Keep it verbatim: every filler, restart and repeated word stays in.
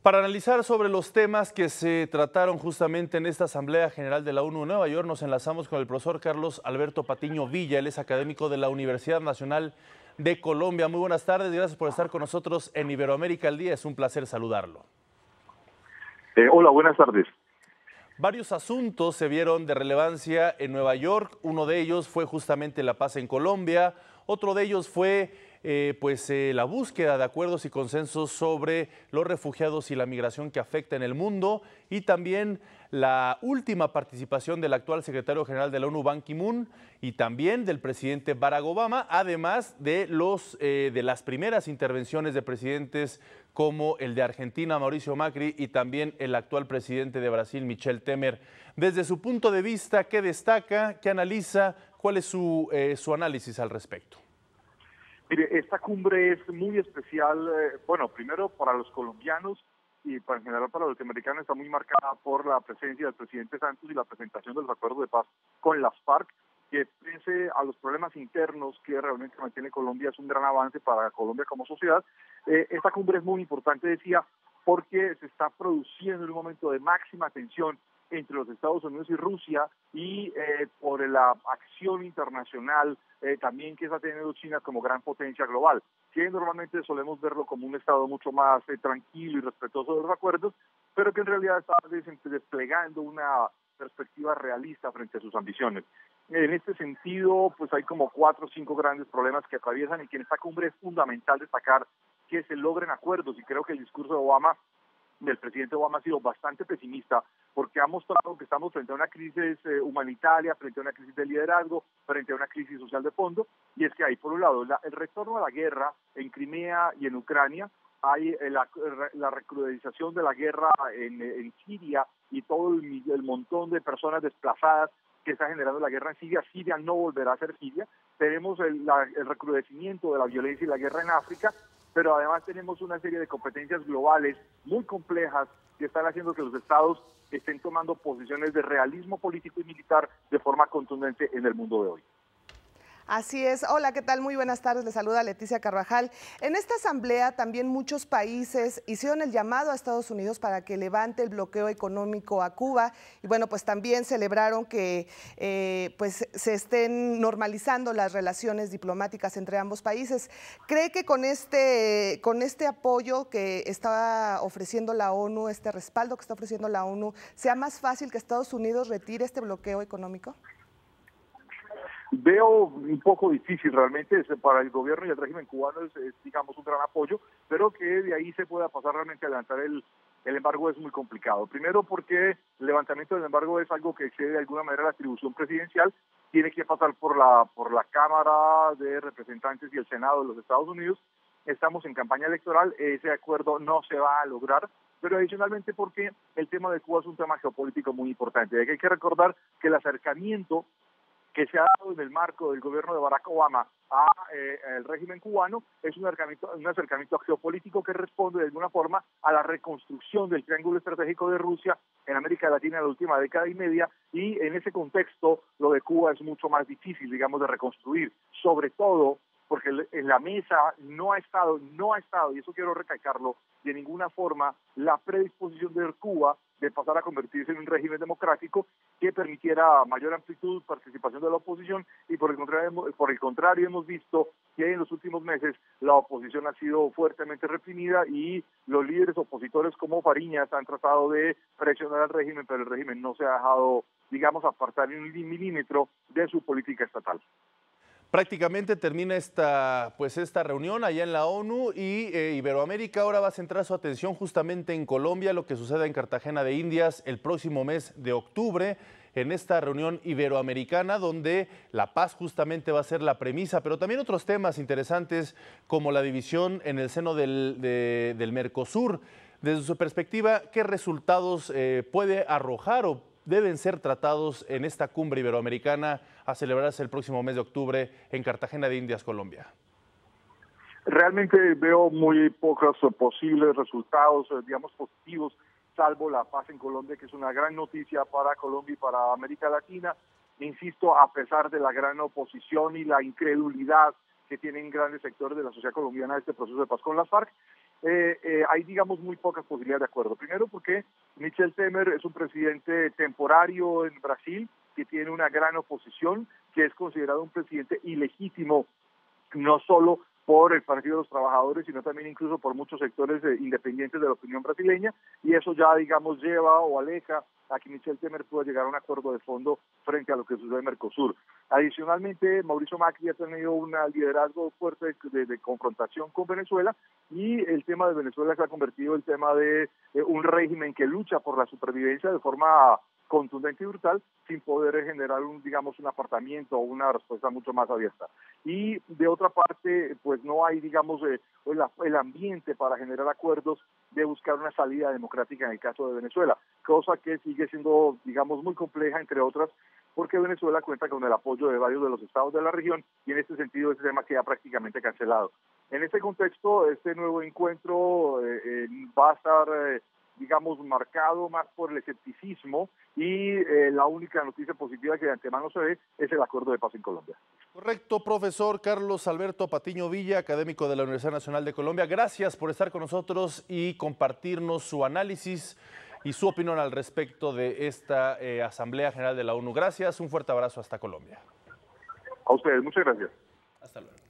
Para analizar sobre los temas que se trataron justamente en esta Asamblea General de la ONU en Nueva York, nos enlazamos con el profesor Carlos Alberto Patiño Villa. Él es académico de la Universidad Nacional de Colombia. Muy buenas tardes, gracias por estar con nosotros en Iberoamérica al Día. Es un placer saludarlo. Eh, hola, buenas tardes. Varios asuntos se vieron de relevancia en Nueva York. Uno de ellos fue justamente la paz en Colombia. Otro de ellos fue eh, pues, eh, la búsqueda de acuerdos y consensos sobre los refugiados y la migración que afecta en el mundo. Y también la última participación del actual secretario general de la ONU, Ban Ki-moon, y también del presidente Barack Obama, además de, los, eh, de las primeras intervenciones de presidentes como el de Argentina, Mauricio Macri, y también el actual presidente de Brasil, Michel Temer. Desde su punto de vista, ¿qué destaca, qué analiza, cuál es su, eh, su análisis al respecto? Mire, esta cumbre es muy especial, eh, bueno, primero para los colombianos y para, en general para los norteamericanos está muy marcada por la presencia del presidente Santos y la presentación de los acuerdos de paz con las FARC, que pese a los problemas internos que realmente mantiene Colombia, es un gran avance para Colombia como sociedad. Eh, esta cumbre es muy importante, decía, porque se está produciendo en un momento de máxima tensión entre los Estados Unidos y Rusia y eh, por la acción internacional eh, también que está teniendo China como gran potencia global, que normalmente solemos verlo como un estado mucho más eh, tranquilo y respetuoso de los acuerdos, pero que en realidad está desplegando una perspectiva realista frente a sus ambiciones. En este sentido, pues hay como cuatro o cinco grandes problemas que atraviesan y que en esta cumbre es fundamental destacar que se logren acuerdos, y creo que el discurso de Obama del presidente Obama ha sido bastante pesimista porque ha mostrado que estamos frente a una crisis eh, humanitaria, frente a una crisis de liderazgo, frente a una crisis social de fondo, y es que hay, por un lado, la, el retorno a la guerra en Crimea y en Ucrania, hay eh, la, la recrudecización de la guerra en, en Siria y todo el, el montón de personas desplazadas que está generando la guerra en Siria. Siria no volverá a ser Siria. Tenemos el, la, el recrudecimiento de la violencia y la guerra en África, pero además tenemos una serie de competencias globales muy complejas que están haciendo que los estados estén tomando posiciones de realismo político y militar de forma contundente en el mundo de hoy. Así es. Hola, ¿qué tal? Muy buenas tardes. Les saluda Leticia Carvajal. En esta asamblea también muchos países hicieron el llamado a Estados Unidos para que levante el bloqueo económico a Cuba y bueno, pues también celebraron que eh, pues se estén normalizando las relaciones diplomáticas entre ambos países. ¿Cree que con este, con este apoyo que está ofreciendo la ONU, este respaldo que está ofreciendo la ONU, sea más fácil que Estados Unidos retire este bloqueo económico? Veo un poco difícil realmente, para el gobierno y el régimen cubano es, es, digamos, un gran apoyo, pero que de ahí se pueda pasar realmente a levantar el, el embargo es muy complicado. Primero porque el levantamiento del embargo es algo que excede de alguna manera la atribución presidencial, tiene que pasar por la, por la Cámara de Representantes y el Senado de los Estados Unidos. Estamos en campaña electoral, ese acuerdo no se va a lograr, pero adicionalmente porque el tema de Cuba es un tema geopolítico muy importante. Hay que recordar que el acercamiento que se ha dado en el marco del gobierno de Barack Obama a eh, el régimen cubano es un acercamiento, un acercamiento geopolítico que responde de alguna forma a la reconstrucción del triángulo estratégico de Rusia en América Latina en la última década y media, y en ese contexto lo de Cuba es mucho más difícil, digamos, de reconstruir, sobre todo porque en la mesa no ha estado, no ha estado, y eso quiero recalcarlo, de ninguna forma la predisposición de Cuba de pasar a convertirse en un régimen democrático que permitiera mayor amplitud, participación de la oposición, y por el contrario, por el contrario hemos visto que en los últimos meses la oposición ha sido fuertemente reprimida y los líderes opositores como Fariñas han tratado de presionar al régimen, pero el régimen no se ha dejado, digamos, apartar ni un milímetro de su política estatal. Prácticamente termina esta, pues esta reunión allá en la ONU y eh, Iberoamérica ahora va a centrar su atención justamente en Colombia, lo que suceda en Cartagena de Indias el próximo mes de octubre, en esta reunión iberoamericana donde la paz justamente va a ser la premisa, pero también otros temas interesantes como la división en el seno del, de, del Mercosur. Desde su perspectiva, ¿qué resultados eh, puede arrojar o deben ser tratados en esta cumbre iberoamericana a celebrarse el próximo mes de octubre en Cartagena de Indias, Colombia? Realmente veo muy pocos posibles resultados, digamos, positivos, salvo la paz en Colombia, que es una gran noticia para Colombia y para América Latina. Insisto, a pesar de la gran oposición y la incredulidad que tienen grandes sectores de la sociedad colombiana a este proceso de paz con las FARC. eh, eh, hay, digamos, muy pocas posibilidades de acuerdo. Primero porque Michel Temer es un presidente temporario en Brasil, que tiene una gran oposición, que es considerado un presidente ilegítimo, no solo por el Partido de los Trabajadores, sino también incluso por muchos sectores eh, independientes de la opinión brasileña, y eso ya, digamos, lleva o aleja a que Michel Temer pueda llegar a un acuerdo de fondo frente a lo que sucede en Mercosur. Adicionalmente, Mauricio Macri ha tenido un liderazgo fuerte de, de, de confrontación con Venezuela, y el tema de Venezuela se ha convertido en el tema de eh, un régimen que lucha por la supervivencia de forma contundente y brutal, sin poder generar un, digamos, un apartamiento o una respuesta mucho más abierta. Y de otra parte, pues no hay, digamos, eh, el, el ambiente para generar acuerdos de buscar una salida democrática en el caso de Venezuela, cosa que sigue siendo, digamos, muy compleja, entre otras, porque Venezuela cuenta con el apoyo de varios de los estados de la región, y en este sentido ese tema queda prácticamente cancelado. En este contexto, este nuevo encuentro eh, eh, va a estar eh, digamos, marcado más por el escepticismo, y eh, la única noticia positiva que de antemano se ve es el acuerdo de paz en Colombia. Correcto, profesor Carlos Alberto Patiño Villa, académico de la Universidad Nacional de Colombia. Gracias por estar con nosotros y compartirnos su análisis y su opinión al respecto de esta eh, Asamblea General de la ONU. Gracias, un fuerte abrazo hasta Colombia. A ustedes, muchas gracias. Hasta luego.